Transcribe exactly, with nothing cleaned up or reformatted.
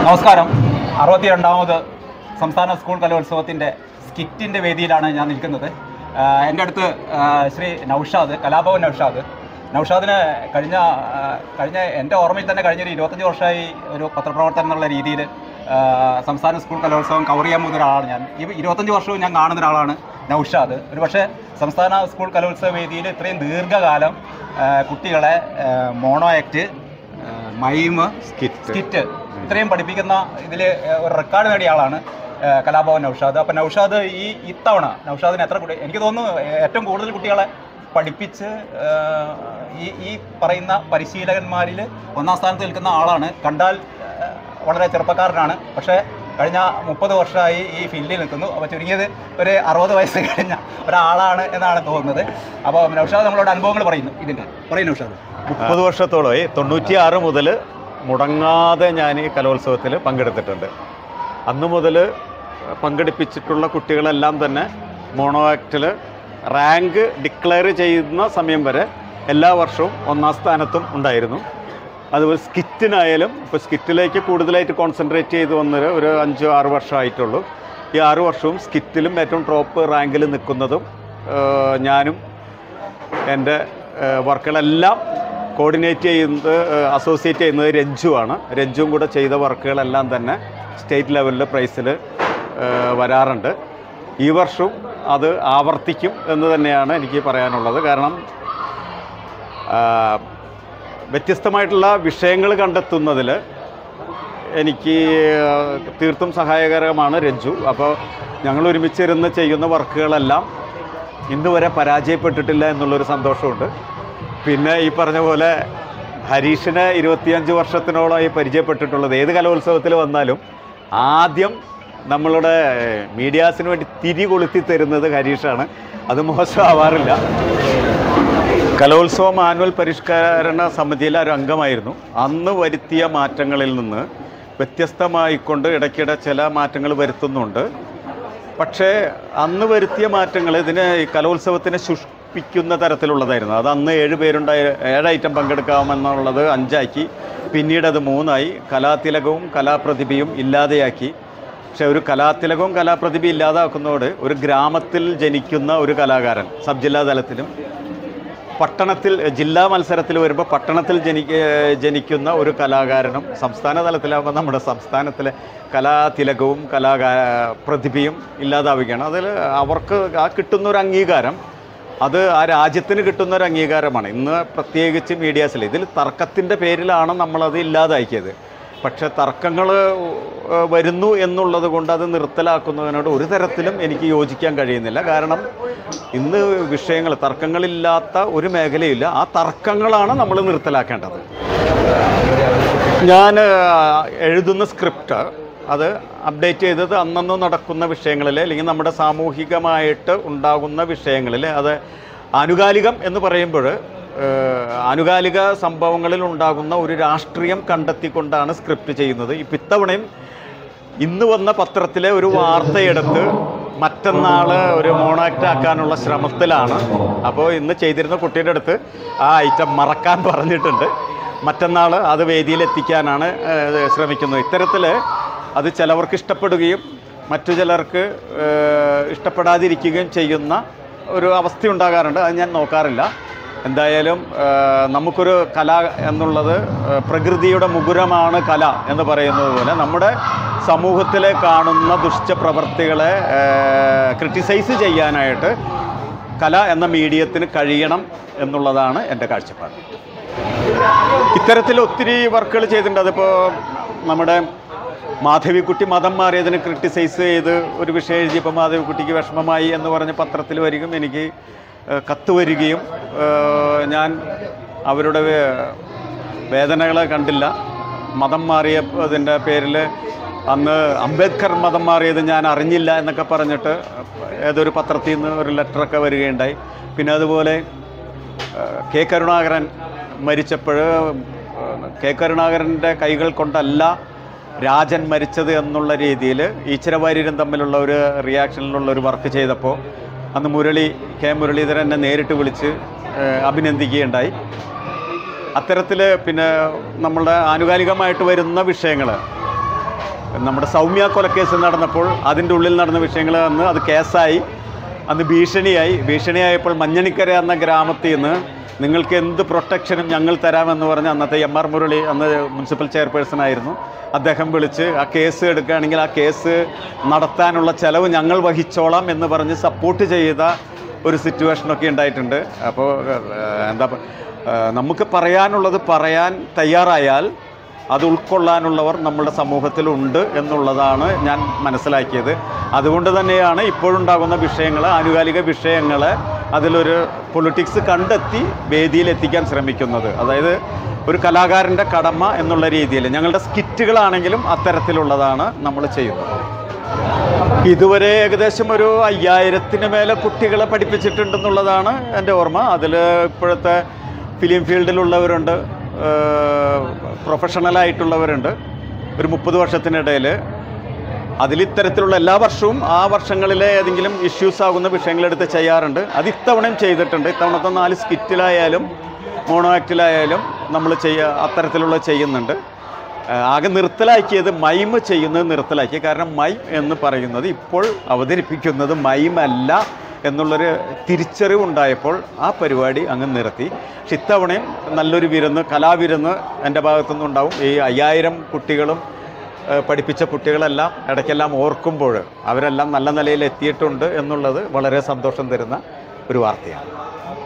നമസ്കാരം. അറുപത്തി രണ്ടാമത് സംസ്ഥാന സ്കൂൾ കലോത്സവത്തിൻ്റെ സ്കിറ്റിൻ്റെ വേദിയിലാണ് ഞാൻ നിൽക്കുന്നത്. എൻ്റെ അടുത്ത് ശ്രീ നൗഷാദ്, കലാഭവൻ നൗഷാദ്. നൗഷാദിന് കഴിഞ്ഞ കഴിഞ്ഞ എൻ്റെ ഓർമ്മയിൽ തന്നെ കഴിഞ്ഞൊരു ഇരുപത്തഞ്ച് വർഷമായി ഒരു പത്രപ്രവർത്തനം എന്നുള്ള രീതിയിൽ സംസ്ഥാന സ്കൂൾ കലോത്സവം കവർ ചെയ്യാൻ പോകുന്ന ഒരാളാണ് ഞാൻ. ഈ ഇരുപത്തഞ്ച് വർഷവും ഞാൻ കാണുന്ന ഒരാളാണ് നൗഷാദ്. ഒരു പക്ഷേ സംസ്ഥാന സ്കൂൾ കലോത്സവ വേദിയിൽ ഇത്രയും ദീർഘകാലം കുട്ടികളെ mono act, mime, skit skit ഇത്രയും പഠിപ്പിക്കുന്ന ഇതിൽ ഒരു റെക്കോർഡ് നേടിയ ആളാണ് കലാഭവൻ നൗഷാദ്. അപ്പം നൗഷാദ് ഈ ഇത്തവണ നൗഷാദിന് എത്ര കുട്ടി, എനിക്ക് തോന്നുന്നു ഏറ്റവും കൂടുതൽ കുട്ടികളെ പഠിപ്പിച്ച് ഈ ഈ പറയുന്ന പരിശീലകന്മാരിൽ ഒന്നാം സ്ഥാനത്ത് നിൽക്കുന്ന ആളാണ്. കണ്ടാൽ വളരെ ചെറുപ്പക്കാരനാണ്, പക്ഷേ കഴിഞ്ഞ മുപ്പത് വർഷമായി ഈ ഫീൽഡിൽ നിൽക്കുന്നു. അപ്പോൾ ചുരുങ്ങിയത് ഒരു അറുപത് വയസ്സ് കഴിഞ്ഞ ഒരാളാണ് എന്നാണ് തോന്നുന്നത്. അപ്പോൾ നൗഷാദ് നമ്മളോട് അനുഭവങ്ങൾ പറയുന്നു. ഇതിൻ്റെ പറയും നൗഷാദ്. മുപ്പത് വർഷത്തോളമായി തൊണ്ണൂറ്റിയാറ് മുതൽ മുടങ്ങാതെ ഞാൻ ഈ കലോത്സവത്തിൽ പങ്കെടുത്തിട്ടുണ്ട്. അന്ന് മുതൽ പങ്കെടുപ്പിച്ചിട്ടുള്ള കുട്ടികളെല്ലാം തന്നെ മോണോ ആക്റ്റിൽ റാങ്ക് ഡിക്ലെയർ ചെയ്യുന്ന സമയം വരെ എല്ലാ വർഷവും ഒന്നാം സ്ഥാനത്തും ഉണ്ടായിരുന്നു. അതുപോലെ സ്കിറ്റിനായാലും ഇപ്പോൾ സ്കിറ്റിലേക്ക് കൂടുതലായിട്ട് കോൺസെൻട്രേറ്റ് ചെയ്ത് വന്നത് ഒരു അഞ്ചോ ആറ് വർഷമായിട്ടുള്ളൂ. ഈ ആറ് വർഷവും സ്കിറ്റിലും ഏറ്റവും ടോപ്പ് റാങ്കിൽ നിൽക്കുന്നതും ഞാനും എൻ്റെ വർക്കുകളെല്ലാം കോർഡിനേറ്റ് ചെയ്യുന്നത്, അസോസിയേറ്റ് ചെയ്യുന്നത് രഞ്ജുവാണ്. രഞ്ജുവും കൂടെ ചെയ്ത വർക്കുകളെല്ലാം തന്നെ സ്റ്റേറ്റ് ലെവലിൽ പ്രൈസിൽ വരാറുണ്ട്. ഈ വർഷവും അത് ആവർത്തിക്കും എന്ന് തന്നെയാണ് എനിക്ക് പറയാനുള്ളത്. കാരണം വ്യത്യസ്തമായിട്ടുള്ള വിഷയങ്ങൾ കണ്ടെത്തുന്നതിൽ എനിക്ക് തീർത്തും സഹായകരമാണ് രഞ്ജു. അപ്പോൾ ഞങ്ങൾ ഒരുമിച്ചിരുന്ന് ചെയ്യുന്ന വർക്കുകളെല്ലാം ഇന്ന് വരെ പരാജയപ്പെട്ടിട്ടില്ല എന്നുള്ളൊരു സന്തോഷമുണ്ട്. പിന്നെ ഈ പറഞ്ഞ പോലെ ഹരീഷിനെ ഇരുപത്തിയഞ്ച് വർഷത്തിനോളമായി പരിചയപ്പെട്ടിട്ടുള്ളത്. ഏത് കലോത്സവത്തിൽ വന്നാലും ആദ്യം നമ്മളുടെ മീഡിയാസിന് വേണ്ടി തിരി കൊളുത്തി തരുന്നത് ഹരീഷാണ്. അത് മോശമാവാറില്ല. കലോത്സവം ആനുവൽ പരിഷ്കരണ സമിതിയിലെ ഒരു അംഗമായിരുന്നു. അന്ന് വരുത്തിയ മാറ്റങ്ങളിൽ നിന്ന് വ്യത്യസ്തമായിക്കൊണ്ട് ഇടയ്ക്കിടെ ചില മാറ്റങ്ങൾ വരുത്തുന്നുണ്ട്. പക്ഷേ അന്ന് വരുത്തിയ മാറ്റങ്ങൾ ഇതിന് കലോത്സവത്തിനെ ശുഷ്പിക്കുന്ന തരത്തിലുള്ളതായിരുന്നു. അത് അന്ന് ഏഴ് പേരുണ്ടായ ഏഴ് ഐറ്റം പങ്കെടുക്കാമെന്നുള്ളത് അഞ്ചാക്കി, പിന്നീട് അത് മൂന്നായി. കലാതിലകവും കലാപ്രതിഭയും ഇല്ലാതെയാക്കി. പക്ഷേ ഒരു കലാതിലകവും കലാപ്രതിഭയും ഇല്ലാതാക്കുന്നതോട് ഒരു ഗ്രാമത്തിൽ ജനിക്കുന്ന ഒരു കലാകാരൻ സബ് ജില്ലാ തലത്തിലും പട്ടണത്തിൽ ജില്ലാ മത്സരത്തിൽ വരുമ്പോൾ പട്ടണത്തിൽ ജനി ജനിക്കുന്ന ഒരു കലാകാരനും സംസ്ഥാന തലത്തിലാകുമ്പോൾ നമ്മുടെ സംസ്ഥാനത്തിലെ കലാതിലകവും കലാകാ പ്രതിഭയും ഇല്ലാതാവുകയാണ്. അതിൽ അവർക്ക് ആ കിട്ടുന്നൊരു അംഗീകാരം, അത് ആ രാജ്യത്തിന് കിട്ടുന്നൊരു അംഗീകാരമാണ്. ഇന്ന് പ്രത്യേകിച്ച് മീഡിയാസിൽ ഇതിൽ തർക്കത്തിൻ്റെ പേരിലാണ് നമ്മളത് ഇല്ലാതാക്കിയത്. പക്ഷേ തർക്കങ്ങൾ വരുന്നു എന്നുള്ളത് കൊണ്ട് അത് നിർത്തലാക്കുന്നതിനോട് ഒരു തരത്തിലും എനിക്ക് യോജിക്കാൻ കഴിയുന്നില്ല. കാരണം ഇന്ന് വിഷയങ്ങൾ, തർക്കങ്ങളില്ലാത്ത ഒരു മേഖലയില്ല. ആ തർക്കങ്ങളാണ് നമ്മൾ നിർത്തലാക്കേണ്ടത്. ഞാൻ എഴുതുന്ന സ്ക്രിപ്റ്റ് അത് അപ്ഡേറ്റ് ചെയ്തത് അന്നന്ന് നടക്കുന്ന വിഷയങ്ങളിൽ, അല്ലെങ്കിൽ നമ്മുടെ സാമൂഹികമായിട്ട് ഉണ്ടാകുന്ന വിഷയങ്ങളിൽ, അത് ആനുകാലികം എന്ന് പറയുമ്പോൾ ആനുകാലിക സംഭവങ്ങളിൽ ഉണ്ടാകുന്ന ഒരു രാഷ്ട്രീയം കണ്ടെത്തിക്കൊണ്ടാണ് സ്ക്രിപ്റ്റ് ചെയ്യുന്നത്. ഇപ്പം ഇത്തവണയും ഇന്ന് വന്ന പത്രത്തിലെ ഒരു വാർത്തയെടുത്ത് മറ്റന്നാൾ ഒരു മോണോആക്ട് ആക്കാനുള്ള ശ്രമത്തിലാണ്. അപ്പോൾ ഇന്ന് ചെയ്തിരുന്ന കുട്ടിയുടെ അടുത്ത് ആ ഐറ്റം മറക്കാൻ പറഞ്ഞിട്ടുണ്ട്. മറ്റന്നാൾ അത് വേദിയിലെത്തിക്കാനാണ് ശ്രമിക്കുന്നത്. ഇത്തരത്തിൽ അത് ചിലവർക്ക് ഇഷ്ടപ്പെടുകയും മറ്റു ചിലർക്ക് ഇഷ്ടപ്പെടാതിരിക്കുകയും ചെയ്യുന്ന ഒരു അവസ്ഥ ഉണ്ടാകാറുണ്ട്. അത് ഞാൻ നോക്കാറില്ല. എന്തായാലും നമുക്കൊരു കല എന്നുള്ളത് പ്രകൃതിയുടെ മുകുരമാണ് കല എന്ന് പറയുന്നത് പോലെ നമ്മുടെ സമൂഹത്തിലെ കാണുന്ന ദുഷ്ടപ്രവർത്തികളെ ക്രിട്ടിസൈസ് ചെയ്യാനായിട്ട് കല എന്ന മീഡിയത്തിന് കഴിയണം എന്നുള്ളതാണ് എൻ്റെ കാഴ്ചപ്പാട്. ഇത്തരത്തിൽ ഒത്തിരി വർക്കുകൾ ചെയ്തിട്ടുണ്ട്. അതിപ്പോൾ നമ്മുടെ മാധവിക്കുട്ടി മതം മാറിയതിന് ക്രിട്ടിസൈസ് ചെയ്ത് ഒരു വിഷയം എഴുതിയപ്പോൾ മാധവിക്കുട്ടിക്ക് വിഷമമായി എന്ന് പറഞ്ഞ് പത്രത്തിൽ വരികയും എനിക്ക് കത്ത് വരികയും ഞാൻ അവരുടെ വേദനകളെ കണ്ടില്ല. മതം മാറിയതിൻ്റെ പേരിൽ അന്ന് അംബേദ്കർ മതം മാറിയത് ഞാൻ അറിഞ്ഞില്ല എന്നൊക്കെ പറഞ്ഞിട്ട് ഏതൊരു പത്രത്തിൽ നിന്ന് ഒരു ലെറ്ററൊക്കെ വരികയുണ്ടായി. പിന്നെ അതുപോലെ കെ കരുണാകരൻ മരിച്ചപ്പോൾ കെ കരുണാകരൻ്റെ കൈകൾ കൊണ്ടല്ല രാജൻ മരിച്ചത് എന്നുള്ള രീതിയിൽ ഈശ്വരവാര്യരും തമ്മിലുള്ള ഒരു റിയാക്ഷനിലുള്ള ഒരു വർക്ക് ചെയ്തപ്പോൾ അന്ന് മുരളി കെ മുരളീധരൻ എന്നെ നേരിട്ട് വിളിച്ച് അഭിനന്ദിക്കുകയുണ്ടായി. അത്തരത്തിൽ പിന്നെ നമ്മളുടെ ആനുകാലികമായിട്ട് വരുന്ന വിഷയങ്ങൾ നമ്മുടെ സൗമ്യ കൊലക്കേസ് നടന്നപ്പോൾ അതിൻ്റെ ഉള്ളിൽ നടന്ന വിഷയങ്ങൾ അന്ന് അത് കേസായി, അന്ന് ഭീഷണിയായി. ഭീഷണിയായപ്പോൾ മഞ്ഞണിക്കര എന്ന ഗ്രാമത്തിൽ നിന്ന് നിങ്ങൾക്ക് എന്ത് പ്രൊട്ടക്ഷനും ഞങ്ങൾ തരാമെന്ന് പറഞ്ഞ് അന്നത്തെ എം ആർ മുരളി, അന്ന് മുനിസിപ്പൽ ചെയർപേഴ്സൺ ആയിരുന്നു, അദ്ദേഹം വിളിച്ച് ആ കേസ് എടുക്കുകയാണെങ്കിൽ ആ കേസ് നടത്താനുള്ള ചെലവ് ഞങ്ങൾ വഹിച്ചോളാം എന്ന് പറഞ്ഞ് സപ്പോർട്ട് ചെയ്ത ഒരു സിറ്റുവേഷനൊക്കെ ഉണ്ടായിട്ടുണ്ട്. അപ്പോൾ എന്താ നമുക്ക് പറയാനുള്ളത് പറയാൻ തയ്യാറായാൽ അത് ഉൾക്കൊള്ളാനുള്ളവർ നമ്മുടെ സമൂഹത്തിലുണ്ട് എന്നുള്ളതാണ് ഞാൻ മനസ്സിലാക്കിയത്. അതുകൊണ്ട് തന്നെയാണ് ഇപ്പോഴുണ്ടാകുന്ന വിഷയങ്ങൾ, ആനുകാലിക വിഷയങ്ങൾ അതിലൊരു പൊളിറ്റിക്സ് കണ്ടെത്തി വേദിയിലെത്തിക്കാൻ ശ്രമിക്കുന്നത്. അതായത് ഒരു കലാകാരൻ്റെ കടമ എന്നുള്ള രീതിയിൽ ഞങ്ങളുടെ സ്കിറ്റുകളാണെങ്കിലും അത്തരത്തിലുള്ളതാണ് നമ്മൾ ചെയ്യുന്നത്. ഇതുവരെ ഏകദേശം ഒരു അയ്യായിരത്തിന് മേലെ കുട്ടികളെ പഠിപ്പിച്ചിട്ടുണ്ടെന്നുള്ളതാണ് എൻ്റെ ഓർമ്മ. അതിൽ ഇപ്പോഴത്തെ ഫിലിം ഫീൽഡിലുള്ളവരുണ്ട്, പ്രൊഫഷണലായിട്ടുള്ളവരുണ്ട്. ഒരു മുപ്പത് വർഷത്തിനിടയിൽ അതിലിത്തരത്തിലുള്ള എല്ലാ വർഷവും ആ വർഷങ്ങളിലെ ഏതെങ്കിലും ഇഷ്യൂസ് ആകുന്ന വിഷയങ്ങളെടുത്ത് ചെയ്യാറുണ്ട്. അത് ഇത്തവണയും ചെയ്തിട്ടുണ്ട്. ഇത്തവണത്തെ നാല് സ്കിറ്റിലായാലും മോണോ ആക്റ്റിലായാലും നമ്മൾ ചെയ്യുക അത്തരത്തിലുള്ള ചെയ്യുന്നുണ്ട്. ആകെ നിർത്തലാക്കിയത് മൈം ചെയ്യുന്നത് നിർത്തലാക്കി. കാരണം മൈം എന്ന് പറയുന്നത് ഇപ്പോൾ അവതരിപ്പിക്കുന്നത് മൈമല്ല എന്നുള്ളൊരു തിരിച്ചറിവുണ്ടായപ്പോൾ ആ പരിപാടി അങ്ങ് നിർത്തി. പക്ഷെ ഇത്തവണയും നല്ലൊരു വിരുന്ന്, കലാവിരുന്ന് എൻ്റെ ഭാഗത്തുനിന്നുണ്ടാവും. ഈ അയ്യായിരം കുട്ടികളും പഠിപ്പിച്ച കുട്ടികളെല്ലാം ഇടയ്ക്കെല്ലാം ഓർക്കുമ്പോൾ അവരെല്ലാം നല്ല നിലയിൽ എത്തിയിട്ടുണ്ട് എന്നുള്ളത് വളരെ സന്തോഷം തരുന്ന ഒരു വാർത്തയാണ്.